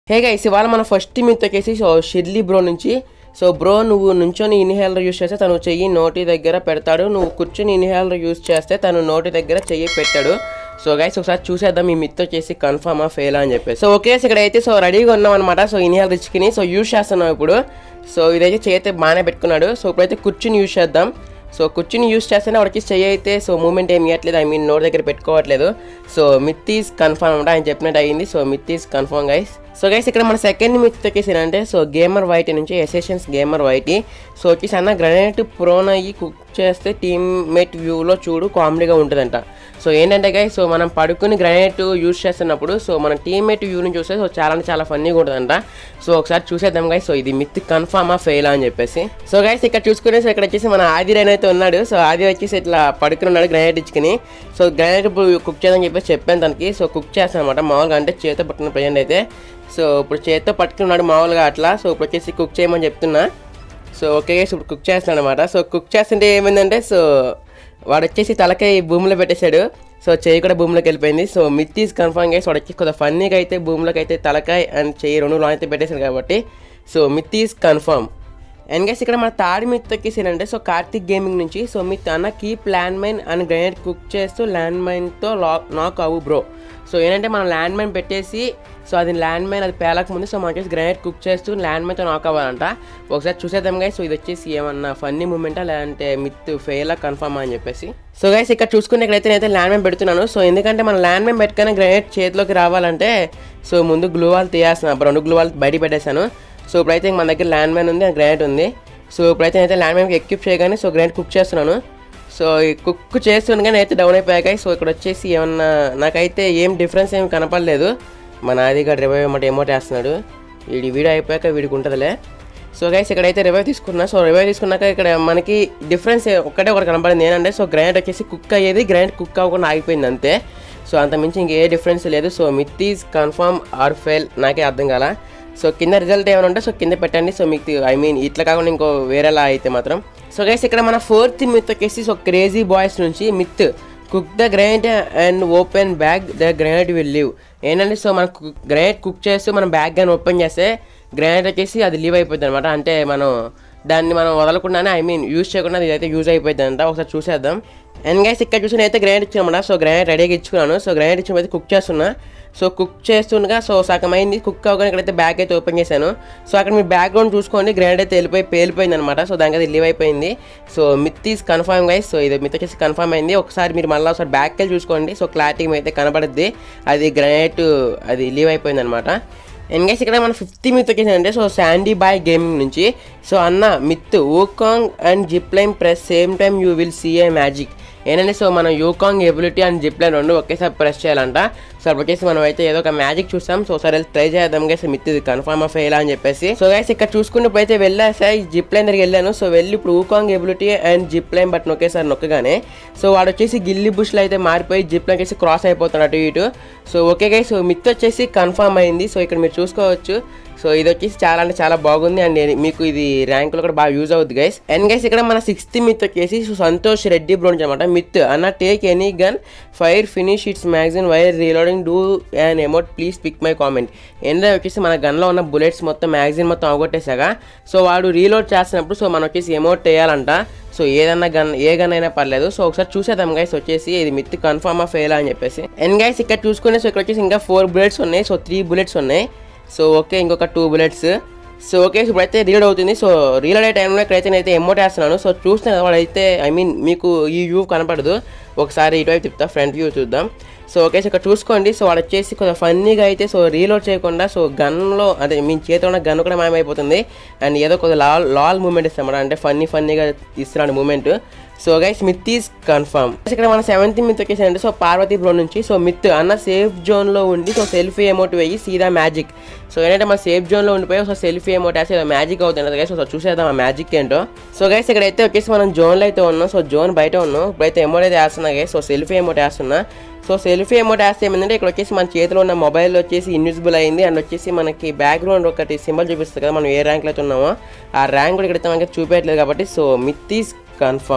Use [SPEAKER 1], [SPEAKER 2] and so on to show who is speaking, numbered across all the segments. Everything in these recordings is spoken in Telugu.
[SPEAKER 1] హే గైస్ ఇవాళ మన ఫస్ట్ మిత్ వచ్చేసి సో షిర్లీ బ్రో నుంచి. సో బ్రో నువ్వు నుంచొని ఇన్హేలర్ యూస్ చేస్తే తను చెయ్యి నోటి దగ్గర పెడతాడు, నువ్వు కూర్చొని ఇన్హేలర్ యూస్ చేస్తే తను నోటి దగ్గర చెయ్యి పెట్టాడు. సో గైస్ ఒకసారి చూసేద్దాం ఈ మిత్ వచ్చేసి కన్ఫర్మా ఫెయిలా అని చెప్పేసి. సో ఓకే ఇక్కడ అయితే సో రెడీగా ఉన్నాం అనమాట. సో ఇన్హేలర్ ఇచ్చుకుని సో యూస్ చేస్తున్నాం ఇప్పుడు. సో ఇదైతే చేతి బాగానే పెట్టుకున్నాడు. సో ఇప్పుడైతే కూర్చుని యూస్ చేద్దాం. సో కూర్చుని యూస్ చేస్తేనే వాడికి చెయ్యి అయితే సో మూమెంట్ ఏమి ఇవ్వట్లేదు, ఐ మీన్ నోటి దగ్గర పెట్టుకోవట్లేదు. సో మిత్ ఈజ్ కన్ఫర్మ్ అంటే ఆయన చెప్పినట్టు అయ్యింది. So myth is confirm guys. So guys ఇక్కడ మన సెకండ్ మిత్ వచ్చేసి అంటే సో గేమర్ వైటీ నుంచి ఎసెషన్స్ గేమర్ వైటీ. సో వచ్చేసి అన్న గ్రనేట్ ప్రోన్ అయ్యి కుక్ చేస్తే టీమ్మేట్ వ్యూలో చూడు కామెడీగా ఉంటుందంట. సో ఏంటంటే గైస్ సో మనం పడుకుని గ్రనేట్ యూస్ చేస్తున్నప్పుడు సో మన టీమ్మేట్ వ్యూని చూస్తే సో చాలా ఫన్నీగా ఉంటుందంట. సో ఒకసారి చూసేద్దాం గైస్. సో ఇది మిత్ కన్ఫర్మా ఫెయిలా అని చెప్పేసి. సో గైస్ ఇక్కడ చూసుకునే సో ఇక్కడ వచ్చేసి మన AV-DINO అయితే ఉన్నాడు. సో ఆది వచ్చేసి ఇట్లా పడుకుని ఉన్నాడు గ్రనేట్ ఇచ్చుకుని. సో గ్రనేట్ ఇప్పుడు కుక్ చేద్దాం చెప్పేసి చెప్పాను తనకి. సో కుక్ చేస్తాను అనమాట మామూలుగా, అంటే చేతితో పట్టుకున్న ప్రజెంట్ అయితే. సో ఇప్పుడు చేతితో పట్టుకున్నాడు మామూలుగా అట్లా. సో ఇప్పుడు వచ్చేసి కుక్ చేయమని చెప్తున్నా. సో ఓకే ఇప్పుడు కుక్ చేస్తాను అనమాట. సో కుక్ చేస్తుంటే ఏమైందంటే సో వాడు వచ్చేసి తలకాయ భూమిలో పెట్టేశాడు. సో చెయ్యి కూడా భూమిలోకి వెళ్ళిపోయింది. So myth is confirm guys. వాడు వచ్చి కొద్దిగా ఫన్నీగా అయితే భూమిలోకి అయితే తలకాయ అండ్ చెయ్యి రెండు అయితే పెట్టేశాడు కాబట్టి so myth is confirm. And guys ఇక్కడ మన థర్డ్ మిత్ వచ్చేసి అంటే సో కార్తిక్ గేమింగ్ నుంచి. సో మిత్ అన్న keep land mine and grenade cook చేస్తూ ల్యాండ్ మైన్తో నాక్ అవ్వు బ్రో. సో ఏంటంటే మనం ల్యాండ్ మైన్ పెట్టేసి సో అది ల్యాండ్ మైన్ అది పేలక ముందు సో మనం వచ్చేసి గ్రెనేడ్ కుక్ చేస్తూ ల్యాండ్ మైన్తో నాక్ అవ్వాలంట. ఒకసారి చూసేద్దాం గైస్. సో ఇది వచ్చేసి ఏమన్నా ఫన్నీ మూమెంటా లేదంటే మిత్ ఫెయిలా కన్ఫర్మా అని చెప్పేసి. సో గైస్ ఇక్కడ చూసుకునే ఇక్కడైతే నేనైతే ల్యాండ్ మైన్ పెడుతున్నాను. సో ఎందుకంటే మనం ల్యాండ్ మైన్ పెట్టుకునే గ్రెనేడ్ చేతిలోకి రావాలంటే సో ముందు గ్లూ వాల్ తీయాల్సిన 2 గ్లూ వాల్ బయట పెట్టేశాను. సో ఇప్పుడైతే మన దగ్గర ల్యాండ్ మైన్ ఉంది, గ్రెనేడ్ ఉంది. సో ఇప్పుడైతే నేనైతే ల్యాండ్ మైన్కి ఎక్విప్ చేయగానే సో గ్రెనేడ్ కుక్ చేస్తున్నాను. సో ఈ కుక్ చేస్తుండగానే అయితే డౌన్ అయిపోయాయి. సో ఇక్కడ వచ్చేసి ఏమన్నా నాకైతే ఏం డిఫరెన్స్ ఏమి కనపడలేదు. మన ఆదిగా రివైవ్ అన్నమాట ఎమోట్ వేస్తున్నాడు. వీడియో అయిపోయాక వీడికి ఉంటుందిలే. సో గైస్ ఇక్కడైతే రివైవ్ తీసుకున్నా. సో రివైవ్ తీసుకున్నాక ఇక్కడ మనకి డిఫరెన్స్ ఒకటి కనపడింది ఏంటంటే సో గ్రెనేడ్ వచ్చేసి కుక్ అయ్యేది, గ్రెనేడ్ కుక్ అవ్వకుండా ఆగిపోయింది అంతే. సో అంతమించి ఇంకే డిఫరెన్స్ లేదు. So myth is confirm or fail నాకే అర్థం కాల. సో కింద రిజల్ట్ ఏమైనా ఉంటే సో కింద పెట్టండి. సో మీకు ఐ మీన్ ఇట్లా కాకుండా ఇంకో వేరేలా అయితే మాత్రం. సో గైస్ ఇక్కడ మన ఫోర్త్ మిత్ వచ్చేసి సో క్రేజీ బాయ్స్ నుంచి myth cook the grenade and open bag the grenade will leave. ఏంటంటే సో మనం గ్రెనేడ్ కుక్ చేస్తూ మనం బ్యాగ్ కానీ ఓపెన్ చేస్తే గ్రెనేడ్ వచ్చేసి అది లీవ్ అయిపోతుంది అనమాట. అంటే దాన్ని మనం వదలకుండానే ఐ మీన్ యూజ్ చేయకుండా ఇదైతే యూజ్ అయిపోతుంది అంట. ఒకసారి చూసేద్దాం. అండ్ గైస్ ఇక్కడ చూసి అయితే గ్రెనేడ్ ఇచ్చామన్నమాట. సో గ్రెనేడ్ రెడీగా ఇచ్చుకున్నాను. సో గ్రెనేడ్ ఇచ్చిన అయితే కుక్ చేస్తున్నా. సో కుక్ చేస్తుండగా సో సగం అయింది కుక్ అవ్వగానే ఇక్కడైతే బ్యాగ్ అయితే ఓపెన్ చేశాను. సో అక్కడ మీ బ్యాక్గ్రౌండ్ చూసుకోండి, గ్రెనేడ్ అయితే పేలిపోయింది అనమాట. సో దానికి అది లీవ్ అయిపోయింది. So myth is confirm guys. So ఇది మిత్ వచ్చేసి కన్ఫర్మ్ అయింది. ఒకసారి మీరు మళ్ళీ ఒకసారి బ్యాక్ వెళ్ళి చూసుకోండి. సో క్లారిటీ అయితే కనపడుద్ది అది గ్రెనేడ్ అది లీవ్ అయిపోయింది అనమాట. అండ్ గైస్ ఇక్కడ మన ఫిఫ్త్ మిత్ వచ్చేసి అంటే సో శాండీ బాయ్ గేమింగ్ నుంచి. సో అన్న myth Wukong and zip line press same time you will see a magic. ఏంటంటే సో మనం Wukong ability and zip line రెండు ఒకేసారి ప్రెస్ చేయాలంట. సో అప్పుడు వచ్చేసి మనం అయితే ఏదో ఒక మ్యాజిక్ చూస్తాం. సో సరే ట్రై చేద్దాం గైస్ మిత్ ఇది కన్ఫర్మ్ ఫెయిల్ అని చెప్పేసి. సో గైస్ ఇక్కడ చూసుకున్నప్పుడు అయితే వెళ్ళాసా ఈ జిప్ లైన్ దగ్గరికి వెళ్ళాను. సో వెళ్ళి ఇప్పుడు Wukong ability and zip line button ఒకేసారి నొక్కగానే సో వాడు వచ్చేసి గిల్లీ బుష్లో అయితే మారిపోయి జిప్ లైన్ వచ్చేసి క్రాస్ అయిపోతాడు అటు ఇటు. So okay guys so myth వచ్చేసి కన్ఫర్మ్ అయింది. సో ఇక్కడ మీరు చూసుకోవచ్చు. సో ఇది వచ్చేసి చాలా బాగుంది అండ్ మీకు ఇది ర్యాంకులో కూడా బాగా యూజ్ అవుతుంది గైస్. అండ్ గైస్ ఇక్కడ మన సిక్స్త్ మిత్ వచ్చేసి సంతోష్ రెడ్డి బ్రో నుంచి అనమాట. మిత్ అన్న take any gun fire finish its magazine while reloading do and emote please pick my comment. ఏంటంటే వచ్చేసి మన గన్లో ఉన్న బుల్లెట్స్ మొత్తం మ్యాగజైన్ మొత్తం అవగొట్టేసాగా సో వాడు రీలోడ్ చేస్తున్నప్పుడు సో మనం వచ్చేసి ఎమోట్ వేయాలంట. సో ఏదన్నా ఏ గన్ అయినా పర్లేదు. సో ఒకసారి చూసేద్దాం గైస్ వచ్చేసి ఇది మిత్ కన్ఫర్మా ఫెయిల్ అని చెప్పేసి. అండ్ గైస్ ఇక్కడ చూసుకునే సో ఇక్కడ వచ్చేసి ఇంకా 4 బుల్లెట్స్ ఉన్నాయి. సో 3 బుల్లెట్స్ ఉన్నాయి. సో ఓకే ఇంకొక 2 బుల్లెట్స్. సో ఓకే ఇప్పుడైతే రీలోడ్ అవుతుంది. సో రీలోడ్ అయ్యే టైంలో ఇక్కడైతే నేనైతే ఎమోట్ వేస్తున్నాను. సో చూస్తున్నాను కదా వాడైతే ఐ మీన్ మీకు ఈ వ్యూ కనపడదు. ఒకసారి ఇటువైపు తిప్పుతా, ఫ్రంట్ వ్యూ చూద్దాం. సో ఓకే సో ఇక్కడ చూసుకోండి. సో వాడు వచ్చేసి కొంచెం ఫన్నీగా అయితే సో రీలోడ్ చేయకుండా సో గన్లో అదే మీ చేతిలో ఉన్న గన్ కూడా మాయమైపోతుంది. అండ్ ఏదో కొద్దిగా లాల్ మూమెంట్ ఇస్తాం అంటే ఫన్నీగా ఇస్తున్నాడు moment. So guys myth is confirm. ఇక్కడ మన 7th మిత్ వచ్చేసి అంటే సో పార్వతి బ్రో నుంచి. సో మిత్ అన్న సేఫ్ జోన్లో ఉండి సో సెల్ఫీ ఎమోట్ వేయి సీదా మ్యాజిక్. సో ఏంటంటే మన సేఫ్ జోన్లో ఉండిపోయి సో సెల్ఫీ ఎమోట్ వేసి మ్యాజిక్ అవుతుంది గైస్. సో చూసేద్దాం ఆ మ్యాజిక్ ఏంటో. సో గైస్ ఇక్కడైతే వచ్చేసి మనం జోన్లో అయితే ఉన్నాం. సో జోన్ బయట ఉన్నాం. ఇప్పుడైతే ఎమోట్ అయితే వేస్తున్నా గైస్. సో సెల్ఫీ ఎమోట్ వేస్తున్నా. సో సెల్ఫీ ఎమోట్ వేస్తే ఏమైందంటే ఇక్కడ వచ్చేసి మన చేతిలో ఉన్న మొబైల్ వచ్చేసి ఇన్విజిబుల్ అయింది. అండ్ వచ్చేసి మనకి బ్యాక్గ్రౌండ్ ఒకటి సింబల్ చూపిస్తుంది కదా మనం ఏ ర్యాంక్లో అయితే ఉన్నామో ఆ ర్యాంక్ కూడా ఇక్కడైతే మనకి చూపించట్లేదు కాబట్టి so myth is confirm.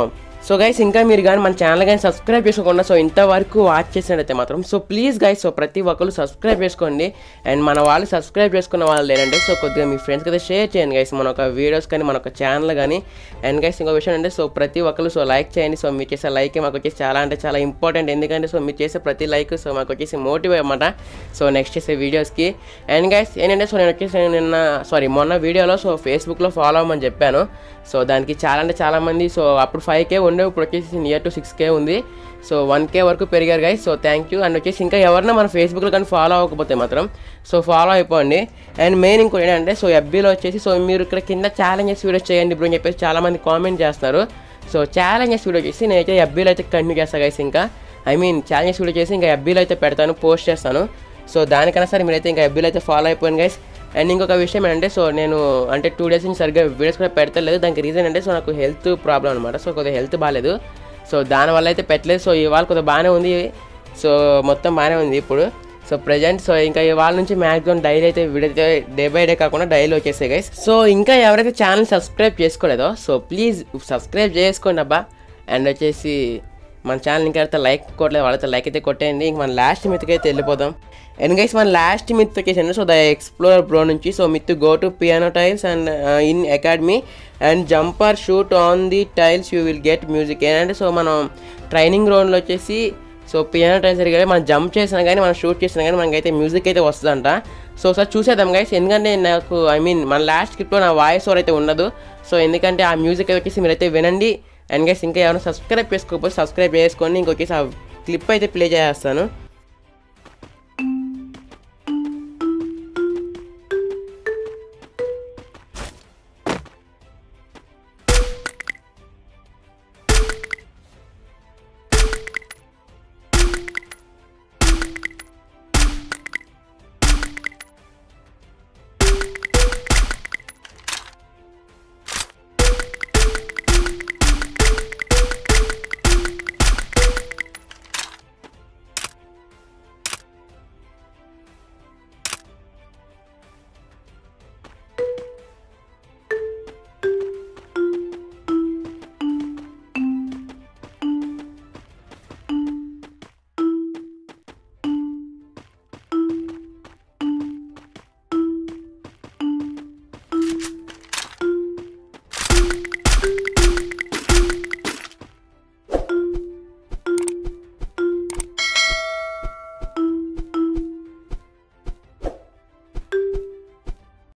[SPEAKER 1] So guys ఇంకా మీరు కానీ మన ఛానల్ కానీ సబ్స్క్రైబ్ చేసుకోకుండా సో ఇంతవరకు వాచ్ చేసినట్టయితే మాత్రం సో ప్లీజ్ గైస్ సో ప్రతి ఒక్కరు సబ్స్క్రైబ్ చేసుకోండి. అండ్ మన వాళ్ళు సబ్స్క్రైబ్ చేసుకున్న వాళ్ళు లేదంటే సో కొద్దిగా మీ ఫ్రెండ్స్కి అయితే షేర్ చేయండి గైస్ మన ఒక వీడియోస్ కానీ మన ఒక ఛానల్ కానీ. అండ్ గైస్ ఇంకో విషయం అంటే సో ప్రతి ఒక్కరు సో లైక్ చేయండి. సో మీరు చేసే లైక్ మాకు వచ్చేసి చాలా అంటే చాలా ఇంపార్టెంట్, ఎందుకంటే సో మీరు చేసే ప్రతి లైక్ సో మాకు వచ్చేసి మోటివ్ అన్నమాట సో నెక్స్ట్ చేసే వీడియోస్కి. అండ్ గైస్ ఏంటంటే సో నేను వచ్చేసి మొన్న వీడియోలో సో ఫేస్బుక్లో ఫాలో అవ్వమని చెప్పాను. సో దానికి చాలా అంటే చాలామంది సో అప్పుడు 5K ఉండే, ఇప్పుడు వచ్చేసి నియర్ టు 6K ఉంది. సో 1K వరకు పెరిగారు guys. So thank you. And వచ్చేసి ఇంకా ఎవరైనా మన ఫేస్బుక్లో కానీ ఫాలో అవ్వకపోతే మాత్రం సో ఫాలో అయిపోండి. అండ్ మెయిన్ ఇంకోటి ఏంటంటే సో FBలో వచ్చేసి సో మీరు ఇక్కడ కింద ఛాలెంజెస్ వీడియోస్ చేయండి బ్రో అని చెప్పేసి చాలామంది కామెంట్ చేస్తున్నారు. సో ఛాలెంజెస్ వీడియో చేసి నేనైతే FBలో అయితే కంటిన్యూ చేస్తాను గైస్. ఇంకా ఛాలెంజెస్ వీడియో చేసి ఇంకా FBలో అయితే పెడతాను, పోస్ట్ చేస్తాను. సో దానికన్నా సరే మీరైతే ఇంకా FBలో అయితే ఫాలో అయిపోయింది గైస్. అండ్ ఇంకొక విషయం ఏంటంటే సో నేను అంటే 2 days నుంచి సరిగ్గా వీడియోస్ కూడా పెడతలేదు. దానికి రీజన్ అంటే సో నాకు హెల్త్ ప్రాబ్లం అనమాట. సో కొద్దిగా హెల్త్ బాగాలేదు, సో దానివల్ల అయితే పెట్టలేదు. సో ఇవాళ కొద్దిగా బాగానే ఉంది, సో మొత్తం బాగానే ఉంది ఇప్పుడు. సో ప్రజెంట్ సో ఇంకా ఇవాళ నుంచి మ్యాక్సిమం డైలీ అయితే వీడియో అయితే డే బై డే కాకుండా డైలీ వచ్చేసాయి గైస్. సో ఇంకా ఎవరైతే ఛానల్ సబ్స్క్రైబ్ చేసుకోలేదో సో ప్లీజ్ సబ్స్క్రైబ్ చేసుకోండి అబ్బా. అండ్ వచ్చేసి మన ఛానల్ ఇంకా అయితే లైక్ కొట్టలేదు, వాళ్ళైతే లైక్ అయితే కొట్టేయండి. ఇంక మన లాస్ట్ మిత్కి అయితే వెళ్ళిపోదాం. అండ్ గైస్ మన లాస్ట్ మిత్ వచ్చేసి సో ద ఎక్స్ప్లోరర్ బ్రో నుంచి so myth go to piano tiles and in academy and jumper shoot on the tiles you will get music. ఏంటంటే సో మనం ట్రైనింగ్ గ్రౌండ్లో వచ్చేసి సో పియానో టైల్స్ దగ్గర మనం జంప్ చేసినా కానీ మనం షూట్ చేసినా కానీ మనకైతే మ్యూజిక్ అయితే వస్తుందంట. సో సార్ చూసేద్దాం గైస్, ఎందుకంటే నాకు మన లాస్ట్ స్క్రిప్ట్లో నా వాయిస్ ఓవర్ అయితే ఉండదు. సో ఎందుకంటే ఆ మ్యూజిక్ వచ్చేసి మీరైతే వినండి. అండ్ గైస్ ఇంకా ఎవరైనా సబ్స్క్రైబ్ చేసుకోకపోతే సబ్స్క్రైబ్ చేసుకోండి. ఇంకొచ్చేసి ఆ క్లిప్ అయితే ప్లే చేస్తాను.